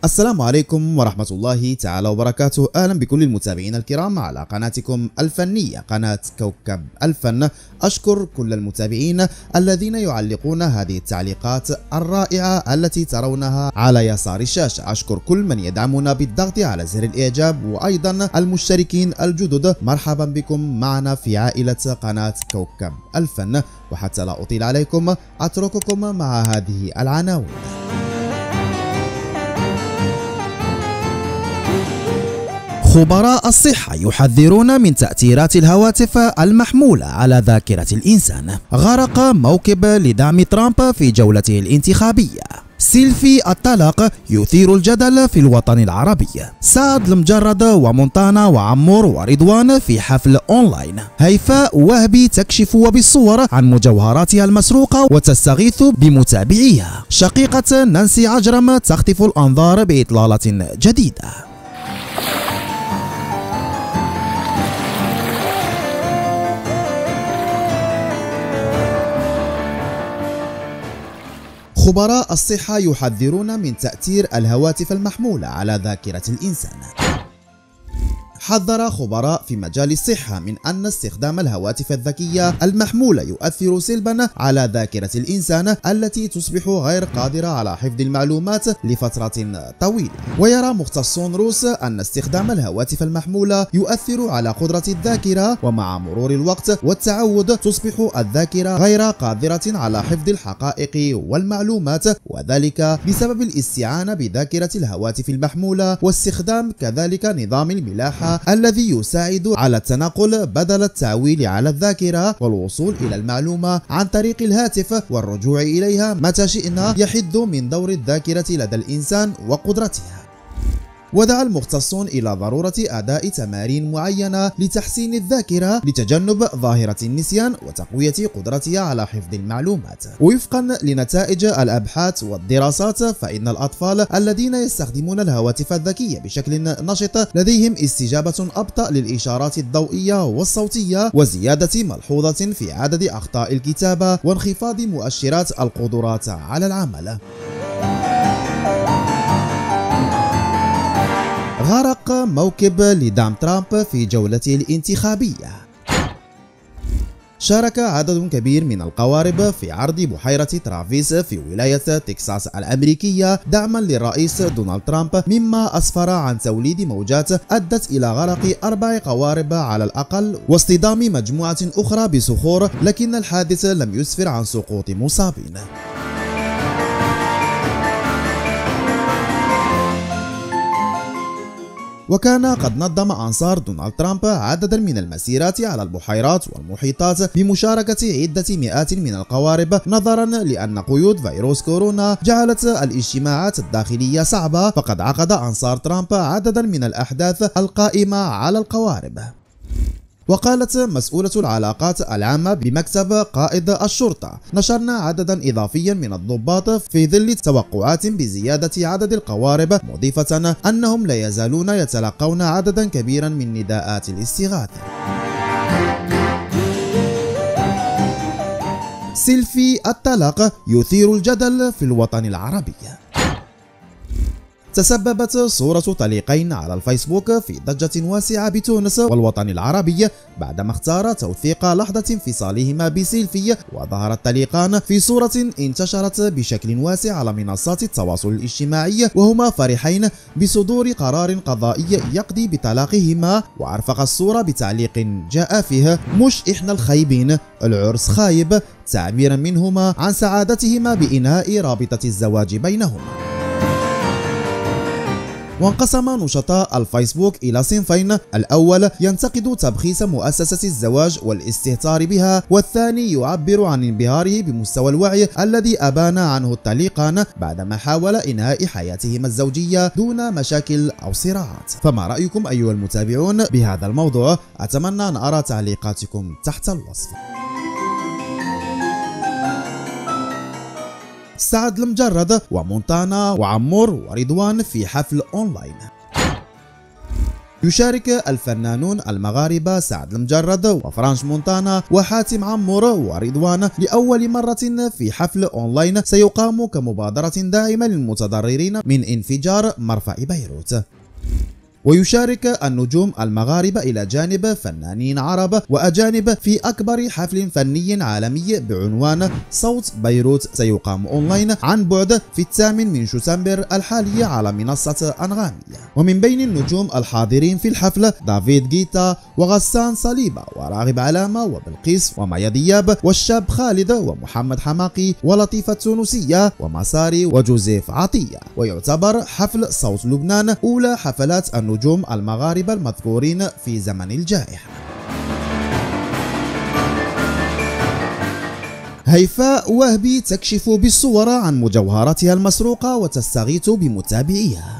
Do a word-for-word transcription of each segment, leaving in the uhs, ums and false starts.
السلام عليكم ورحمة الله تعالى وبركاته. أهلا بكل المتابعين الكرام على قناتكم الفنية قناة كوكب الفن. أشكر كل المتابعين الذين يعلقون هذه التعليقات الرائعة التي ترونها على يسار الشاشة. أشكر كل من يدعمنا بالضغط على زر الإعجاب، وأيضا المشتركين الجدد مرحبا بكم معنا في عائلة قناة كوكب الفن. وحتى لا أطيل عليكم أترككم مع هذه العناوين. خبراء الصحة يحذرون من تأثيرات الهواتف المحمولة على ذاكرة الإنسان. غرق موكب لدعم ترامب في جولته الانتخابية. سيلفي الطلاق يثير الجدل في الوطن العربي. سعد المجرد ومونتانا وعمور ورضوان في حفل أونلاين. هيفاء وهبي تكشف وبالصور عن مجوهراتها المسروقة وتستغيث بمتابعيها. شقيقة نانسي عجرم تخطف الأنظار بإطلالة جديدة. خبراء الصحة يحذرون من تأثير الهواتف المحمولة على ذاكرة الإنسان. حذر خبراء في مجال الصحة من أن استخدام الهواتف الذكية المحمولة يؤثر سلبا على ذاكرة الإنسان التي تصبح غير قادرة على حفظ المعلومات لفترة طويلة. ويرى مختصون روس أن استخدام الهواتف المحمولة يؤثر على قدرة الذاكرة، ومع مرور الوقت والتعود تصبح الذاكرة غير قادرة على حفظ الحقائق والمعلومات، وذلك بسبب الاستعانة بذاكرة الهواتف المحمولة واستخدام كذلك نظام الملاحة الذي يساعد على التنقل بدل التعويل على الذاكرة والوصول إلى المعلومة عن طريق الهاتف والرجوع إليها متى شئنا، يحد من دور الذاكرة لدى الإنسان وقدرتها. ودعا المختصون إلى ضرورة أداء تمارين معينة لتحسين الذاكرة لتجنب ظاهرة النسيان وتقوية قدرتها على حفظ المعلومات. وفقا لنتائج الأبحاث والدراسات، فإن الأطفال الذين يستخدمون الهواتف الذكية بشكل نشط لديهم استجابة أبطأ للإشارات الضوئية والصوتية، وزيادة ملحوظة في عدد أخطاء الكتابة، وانخفاض مؤشرات القدرات على العمل. غرق موكب لدعم ترامب في جولته الانتخابية. شارك عدد كبير من القوارب في عرض بحيرة ترافيس في ولاية تكساس الأمريكية دعما للرئيس دونالد ترامب، مما أسفر عن توليد موجات أدت إلى غرق أربع قوارب على الأقل واصطدام مجموعة أخرى بصخور، لكن الحادث لم يسفر عن سقوط مصابين. وكان قد نظم أنصار دونالد ترامب عددا من المسيرات على البحيرات والمحيطات بمشاركة عدة مئات من القوارب، نظرا لأن قيود فيروس كورونا جعلت الاجتماعات الداخلية صعبة. فقد عقد أنصار ترامب عددا من الأحداث القائمة على القوارب. وقالت مسؤولة العلاقات العامة بمكتب قائد الشرطة: نشرنا عددا إضافيا من الضباط في ظل توقعات بزيادة عدد القوارب، مضيفة أنهم لا يزالون يتلقون عددا كبيرا من نداءات الاستغاثة. سيلفي الطلاق يثير الجدل في الوطن العربي. تسببت صورة طليقين على الفيسبوك في ضجة واسعة بتونس والوطن العربي بعدما اختار توثيق لحظة انفصالهما بسيلفي. وظهر الطليقان في صورة انتشرت بشكل واسع على منصات التواصل الاجتماعي وهما فرحين بصدور قرار قضائي يقضي بطلاقهما. وأرفق الصورة بتعليق جاء فيه: مش إحنا الخايبين، العرس خايب، تعبيرا منهما عن سعادتهما بإنهاء رابطة الزواج بينهما. وانقسم نشطاء الفيسبوك إلى صنفين: الأول ينتقد تبخيس مؤسسة الزواج والاستهتار بها، والثاني يعبر عن انبهاره بمستوى الوعي الذي أبان عنه الطليقان بعدما حاول إنهاء حياتهما الزوجية دون مشاكل أو صراعات. فما رأيكم أيها المتابعون بهذا الموضوع؟ أتمنى أن أرى تعليقاتكم تحت الوصف. سعد المجرد ومونتانا وعمور ورضوان في حفل أونلاين. يشارك الفنانون المغاربة سعد المجرد وفرانش مونتانا وحاتم عمور ورضوان لأول مرة في حفل أونلاين سيقام كمبادرة داعمة للمتضررين من انفجار مرفأ بيروت. ويشارك النجوم المغاربة إلى جانب فنانين عرب وأجانب في أكبر حفل فني عالمي بعنوان صوت بيروت سيقام أونلاين عن بعد في الثامن من شتنبر الحالي على منصة أنغامية. ومن بين النجوم الحاضرين في الحفل دافيد جيتا وغسان صليبة وراغب علامة وبلقيس ومايا دياب والشاب خالد ومحمد حماقي ولطيفة التونسية ومساري وجوزيف عطية. ويعتبر حفل صوت لبنان أولى حفلات النجوم النجوم المغاربة المذكورين في زمن الجائحة. هيفاء وهبي تكشف بالصور عن مجوهراتها المسروقة وتستغيث بمتابعيها.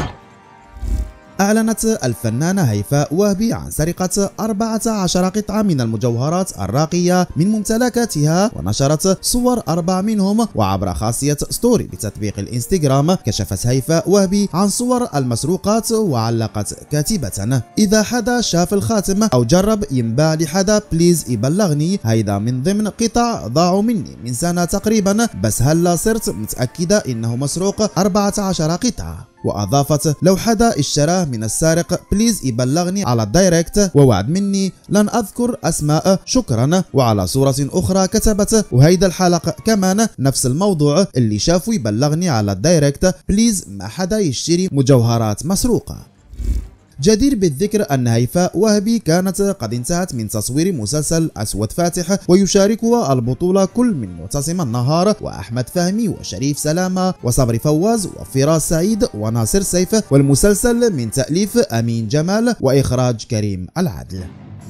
أعلنت الفنانة هيفاء وهبي عن سرقة أربعة عشر قطعة من المجوهرات الراقية من ممتلكاتها، ونشرت صور أربع منهم. وعبر خاصية ستوري بتطبيق الإنستغرام كشفت هيفاء وهبي عن صور المسروقات وعلقت كاتبة: إذا حدا شاف الخاتم أو جرب ينباع لحدا بليز يبلغني، هيدا من ضمن قطع ضاعوا مني من سنة تقريبا، بس هلا صرت متأكدة إنه مسروق أربعة عشر قطعة. وأضافت: لو حدا اشتراه من السارق بليز يبلغني على الدايركت، ووعد مني لن أذكر أسماء، شكرا. وعلى صورة أخرى كتبت: وهيدا الحلقة كمان نفس الموضوع، اللي شافه يبلغني على الدايركت بليز ما حدا يشتري مجوهرات مسروقة. جدير بالذكر أن هيفاء وهبي كانت قد انتهت من تصوير مسلسل أسود فاتح، ويشاركها البطولة كل من معتصم النهار وأحمد فهمي وشريف سلامة وصبري فواز وفراس سعيد وناصر سيف، والمسلسل من تأليف أمين جمال وإخراج كريم العدل.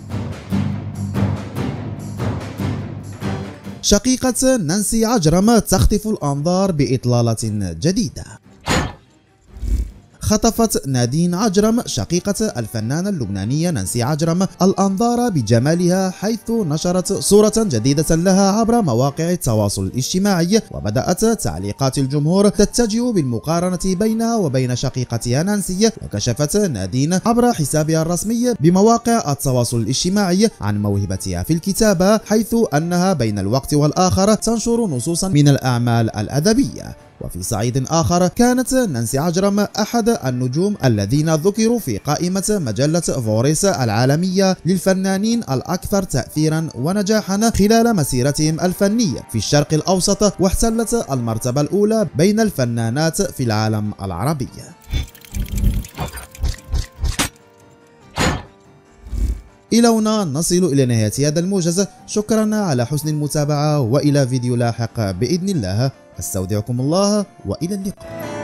شقيقة نانسي عجرم تخطف الأنظار بإطلالة جديدة. خطفت نادين عجرم شقيقة الفنانة اللبنانية نانسي عجرم الأنظار بجمالها، حيث نشرت صورة جديدة لها عبر مواقع التواصل الاجتماعي، وبدأت تعليقات الجمهور تتجه بالمقارنة بينها وبين شقيقتها نانسي. وكشفت نادين عبر حسابها الرسمي بمواقع التواصل الاجتماعي عن موهبتها في الكتابة، حيث أنها بين الوقت والآخر تنشر نصوصا من الأعمال الأدبية. وفي صعيد آخر كانت نانسي عجرم أحد النجوم الذين ذكروا في قائمة مجلة فوريس العالمية للفنانين الأكثر تأثيرا ونجاحا خلال مسيرتهم الفنية في الشرق الأوسط، واحتلت المرتبة الأولى بين الفنانات في العالم العربي. إلى هنا نصل إلى نهاية هذا الموجز، شكرا على حسن المتابعة، وإلى فيديو لاحق بإذن الله. استودعكم الله وإلى اللقاء.